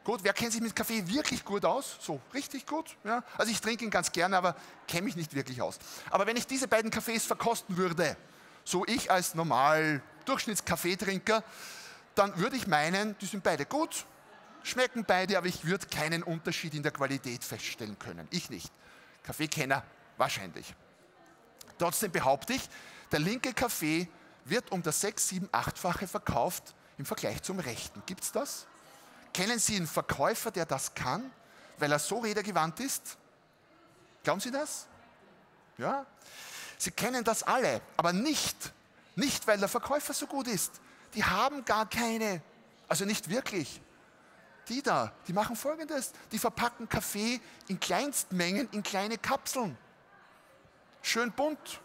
Gut, wer kennt sich mit Kaffee wirklich gut aus? So, richtig gut? Ja? Also ich trinke ihn ganz gerne, aber kenne mich nicht wirklich aus. Aber wenn ich diese beiden Kaffees verkosten würde, so ich als normal Durchschnittskaffeetrinker, dann würde ich meinen, die sind beide gut, schmecken beide, aber ich würde keinen Unterschied in der Qualität feststellen können. Ich nicht. Kaffeekenner wahrscheinlich. Trotzdem behaupte ich, der linke Kaffee wird um das 6-, 7-, 8-fache verkauft im Vergleich zum rechten. Gibt es das? Kennen Sie einen Verkäufer, der das kann, weil er so redegewandt ist? Glauben Sie das? Ja? Sie kennen das alle, aber nicht, weil der Verkäufer so gut ist. Die haben gar keine, also nicht wirklich. Die da, die machen Folgendes, die verpacken Kaffee in Kleinstmengen in kleine Kapseln. Schön bunt.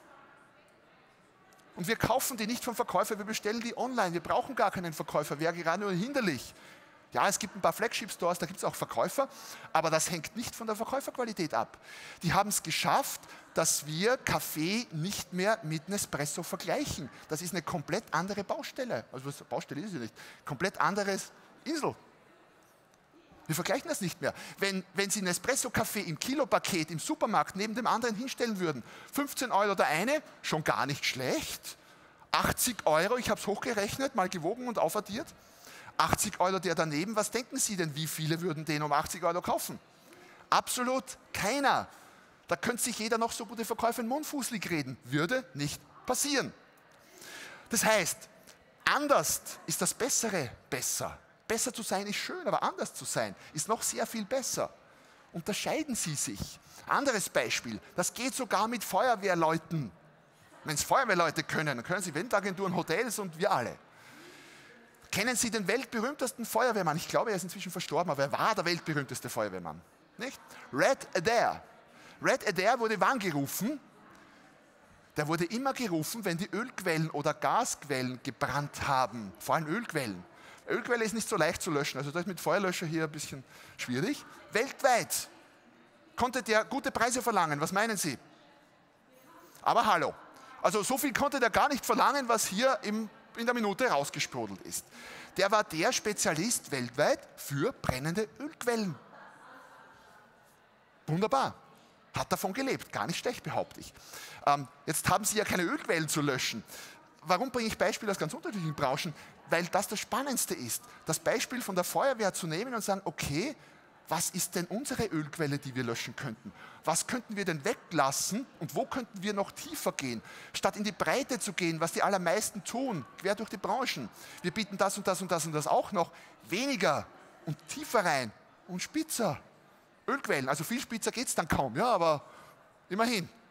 Und wir kaufen die nicht vom Verkäufer, wir bestellen die online. Wir brauchen gar keinen Verkäufer, wäre gerade nur hinderlich. Ja, es gibt ein paar Flagship-Stores, da gibt es auch Verkäufer, aber das hängt nicht von der Verkäuferqualität ab. Die haben es geschafft, dass wir Kaffee nicht mehr mit Nespresso vergleichen. Das ist eine komplett andere Baustelle. Also Baustelle ist sie nicht. Komplett anderes Insel. Wir vergleichen das nicht mehr. Wenn Sie Nespresso-Kaffee im Kilopaket im Supermarkt neben dem anderen hinstellen würden, 15 € der eine, schon gar nicht schlecht. 80 €, ich habe es hochgerechnet, mal gewogen und aufaddiert. 80 € der daneben, was denken Sie denn, wie viele würden den um 80 € kaufen? Absolut keiner. Da könnte sich jeder noch so gute Verkäufer in mundfußlig reden. Würde nicht passieren. Das heißt, anders ist das Bessere besser. Besser zu sein ist schön, aber anders zu sein ist noch sehr viel besser. Unterscheiden Sie sich. Anderes Beispiel, das geht sogar mit Feuerwehrleuten. Wenn es Feuerwehrleute können, dann können sie Eventagenturen, Hotels und wir alle. Kennen Sie den weltberühmtesten Feuerwehrmann? Ich glaube, er ist inzwischen verstorben, aber er war der weltberühmteste Feuerwehrmann. Nicht? Red Adair. Red Adair wurde wann gerufen? Der wurde immer gerufen, wenn die Ölquellen oder Gasquellen gebrannt haben. Vor allem Ölquellen. Ölquelle ist nicht so leicht zu löschen, also das ist mit Feuerlöscher hier ein bisschen schwierig. Weltweit konnte der gute Preise verlangen, was meinen Sie? Aber hallo, also so viel konnte der gar nicht verlangen, was hier in der Minute rausgesprudelt ist. Der war der Spezialist weltweit für brennende Ölquellen. Wunderbar. Hat davon gelebt. Gar nicht schlecht, behaupte ich. Jetzt haben Sie ja keine Ölquellen zu löschen. Warum bringe ich Beispiele aus ganz unterschiedlichen Branchen? Weil das Spannendste ist, das Beispiel von der Feuerwehr zu nehmen und sagen, okay, was ist denn unsere Ölquelle, die wir löschen könnten? Was könnten wir denn weglassen und wo könnten wir noch tiefer gehen? Statt in die Breite zu gehen, was die allermeisten tun, quer durch die Branchen. Wir bieten das und das und das und das auch noch. Weniger und tiefer rein und spitzer. Ölquellen, also viel spitzer geht es dann kaum, ja, aber immerhin.